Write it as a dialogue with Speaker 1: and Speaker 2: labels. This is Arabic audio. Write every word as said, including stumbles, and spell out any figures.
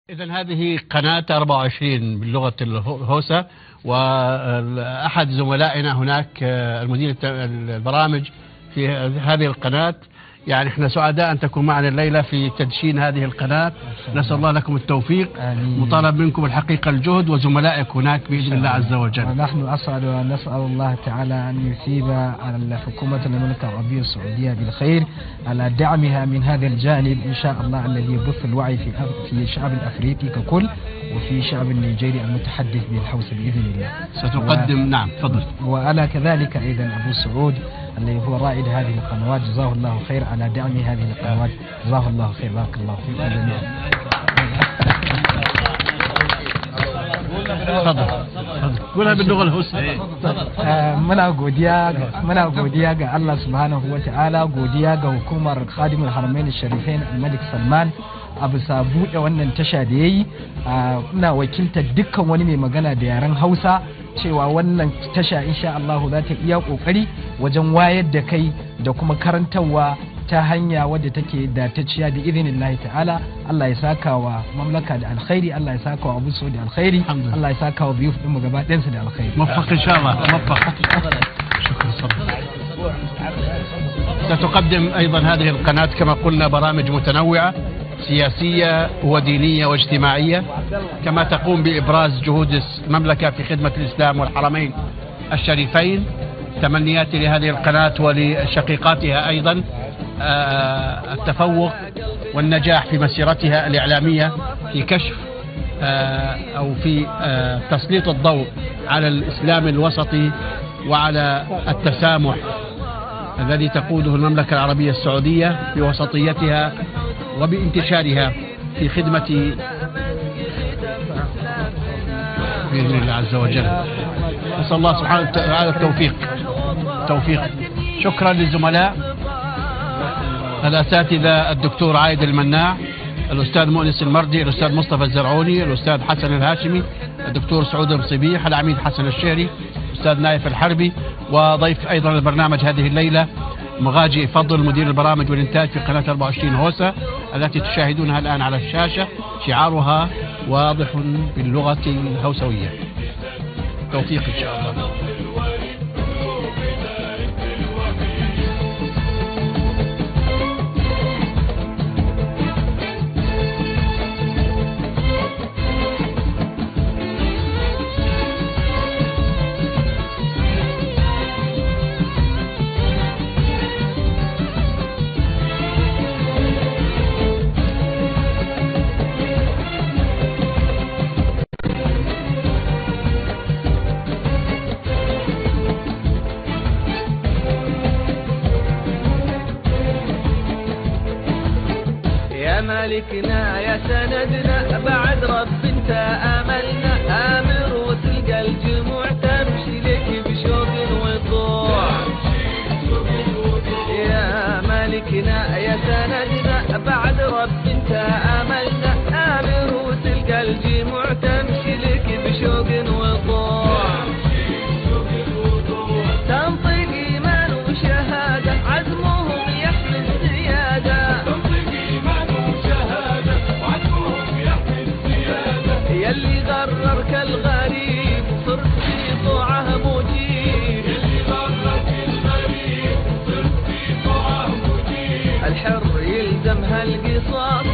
Speaker 1: إذا هذه قناة أربعة وعشرين باللغة الهوسة، وأحد زملائنا هناك المدير البرامج في هذه القناة. يعني احنا سعداء أن تكون معنا الليلة في تدشين هذه القناة. نسأل الله لكم التوفيق. آمين. مطالب منكم الحقيقة الجهد وزملائك هناك بإذن الله عز وجل.
Speaker 2: ونحن أسعد ونسأل الله تعالى أن يثيب على الحكومة المملكة العربية السعودية بالخير على دعمها من هذا الجانب إن شاء الله، الذي يبث الوعي في في الشعب الأفريقي ككل وفي الشعب النيجيري المتحدث بالحوسة بإذن الله.
Speaker 1: ستقدم و... نعم تفضل.
Speaker 2: وأنا كذلك أيضا أبو سعود الذي هو رائد هذه القنوات، جزاه الله خير على دعم هذه القنوات، جزاه الله خير. بارك الله فيكم جميعا.
Speaker 1: تفضل قولها باللغة الهوسية.
Speaker 2: muna godiya muna godiya ga Allah subhanahu wa ta'ala, godiya ga hukumar Khadimul Haramain Sharifain Al-Malik Salman a bisa buɗe wannan tasha da yayi. Ina wakiltar dukkan wani mai magana da yaren Hausa cewa wannan tasha insha Allah za ta iya kokari wajen wayar da kai da kuma karantarwa ta hanya wadda take da ta ciya da izinin Allah ta'ala. Allah ya saka wa mamlaka da alkhairi, Allah ya saka wa Abu Saud da alkhairi, Allah ya saka wa biyuf din mu gaba ɗayan su da alkhairi.
Speaker 1: موفق إن شاء الله موفق. شكرا صدق. ستقدم أيضا هذه القناة كما قلنا برامج متنوعة سياسية ودينية واجتماعية، كما تقوم بإبراز جهود المملكة في خدمة الإسلام والحرمين الشريفين. تمنياتي لهذه القناة ولشقيقاتها أيضا التفوق والنجاح في مسيرتها الإعلامية في كشف أو في تسليط الضوء على الإسلام الوسطي وعلى التسامح الذي تقوده المملكة العربية السعودية بوسطيتها وبانتشارها في خدمة بإذن الله عز وجل. نسأل الله سبحانه وتعالى التوفيق توفيق. شكرا للزملاء الأساتذة الدكتور عايد المناع، الأستاذ مؤنس المردي، الأستاذ مصطفى الزرعوني، الأستاذ حسن الهاشمي، الدكتور سعود المصيبيح، العميد حسن الشهري، الأستاذ نايف الحربي، وضيف أيضا البرنامج هذه الليلة مغاجي فضل مدير البرامج والإنتاج في قناة أربعة وعشرين هوسة التي تشاهدونها الآن على الشاشة. شعارها واضح باللغة الهوسوية. توفيق إن شاء الله.
Speaker 3: مالكنا يا سندنا بعد رب انت املنا، امر وتلقى الجموع تمشي لك بشوق وطوع. يا مالكنا يا سندنا بعد رب انت املنا، امر وتلقى الجموع تمشي لك بشوق وطوع. تنطق ايمان وشهاده عزمهم يحمي الزياده، يلي غررك الغريب صرت في طوعه مجيب، يلي غررك الغريب صرت في طوعه مجيب. الحر يلزمها القصاص.